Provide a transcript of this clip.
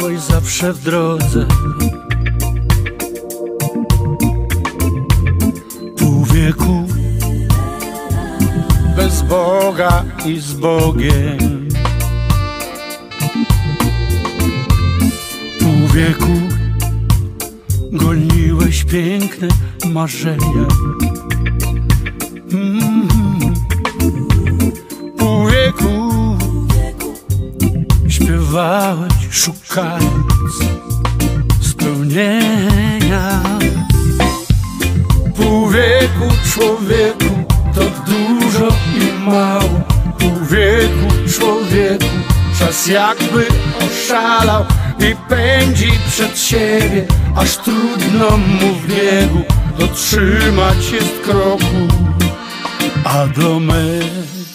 stałeś zawsze w drodze. Pół wieku bez Boga i z Bogiem. Pół wieku goniłeś piękne marzenia. Pół wieku śpiewałeś, szukając spełnienia. Pół wieku, człowieku, to dużo i mało. Pół wieku, człowieku, czas jakby oszalał i pędzi przed siebie, aż trudno mu w biegu dotrzymać jest kroku, a do mety